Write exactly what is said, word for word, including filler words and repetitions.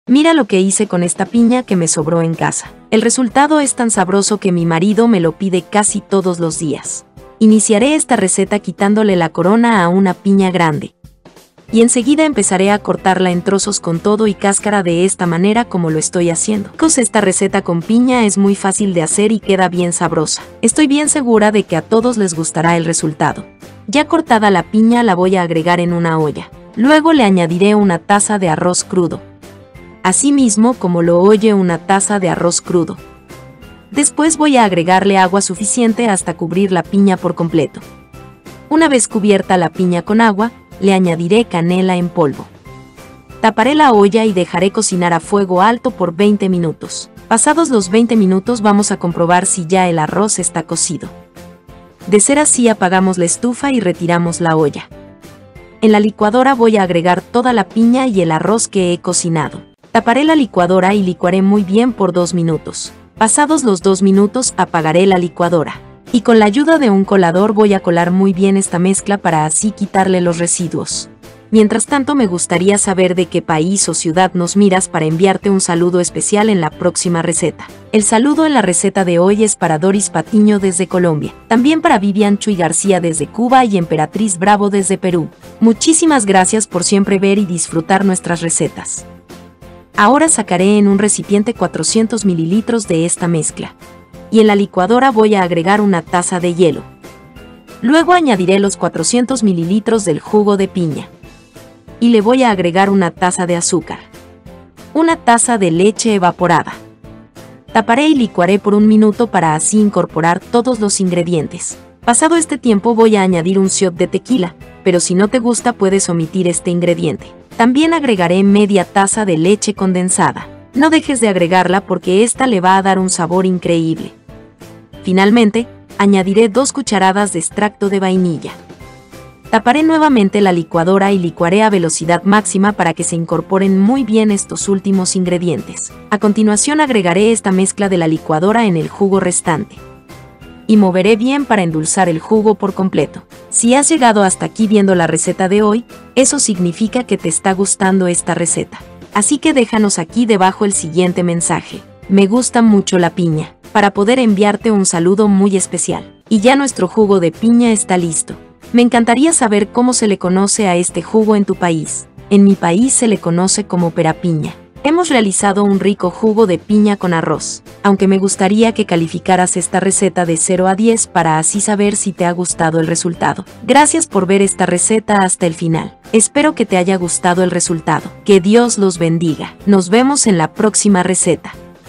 Mira lo que hice con esta piña que me sobró en casa. El resultado es tan sabroso que mi marido me lo pide casi todos los días. Iniciaré esta receta quitándole la corona a una piña grande. Y enseguida empezaré a cortarla en trozos con todo y cáscara de esta manera como lo estoy haciendo. Esta receta con piña es muy fácil de hacer y queda bien sabrosa. Estoy bien segura de que a todos les gustará el resultado. Ya cortada la piña la voy a agregar en una olla. Luego le añadiré una taza de arroz crudo. Asimismo, como lo oye, una taza de arroz crudo. Después voy a agregarle agua suficiente hasta cubrir la piña por completo. Una vez cubierta la piña con agua, le añadiré canela en polvo. Taparé la olla y dejaré cocinar a fuego alto por veinte minutos. Pasados los veinte minutos vamos a comprobar si ya el arroz está cocido. De ser así, apagamos la estufa y retiramos la olla. En la licuadora voy a agregar toda la piña y el arroz que he cocinado. Taparé la licuadora y licuaré muy bien por dos minutos. Pasados los dos minutos, apagaré la licuadora. Y con la ayuda de un colador voy a colar muy bien esta mezcla para así quitarle los residuos. Mientras tanto, me gustaría saber de qué país o ciudad nos miras para enviarte un saludo especial en la próxima receta. El saludo en la receta de hoy es para Doris Patiño desde Colombia, también para Vivian Chuy García desde Cuba y Emperatriz Bravo desde Perú. Muchísimas gracias por siempre ver y disfrutar nuestras recetas. Ahora sacaré en un recipiente cuatrocientos mililitros de esta mezcla. Y en la licuadora voy a agregar una taza de hielo. Luego añadiré los cuatrocientos mililitros del jugo de piña. Y le voy a agregar una taza de azúcar. Una taza de leche evaporada. Taparé y licuaré por un minuto para así incorporar todos los ingredientes. Pasado este tiempo voy a añadir un shot de tequila, pero si no te gusta puedes omitir este ingrediente. También agregaré media taza de leche condensada. No dejes de agregarla porque esta le va a dar un sabor increíble. Finalmente, añadiré dos cucharadas de extracto de vainilla. Taparé nuevamente la licuadora y licuaré a velocidad máxima para que se incorporen muy bien estos últimos ingredientes. A continuación agregaré esta mezcla de la licuadora en el jugo restante. Y moveré bien para endulzar el jugo por completo. Si has llegado hasta aquí viendo la receta de hoy, eso significa que te está gustando esta receta. Así que déjanos aquí debajo el siguiente mensaje. Me gusta mucho la piña, para poder enviarte un saludo muy especial. Y ya nuestro jugo de piña está listo. Me encantaría saber cómo se le conoce a este jugo en tu país. En mi país se le conoce como perapiña. Hemos realizado un rico jugo de piña con arroz, aunque me gustaría que calificaras esta receta de cero a diez para así saber si te ha gustado el resultado. Gracias por ver esta receta hasta el final. Espero que te haya gustado el resultado. Que Dios los bendiga. Nos vemos en la próxima receta.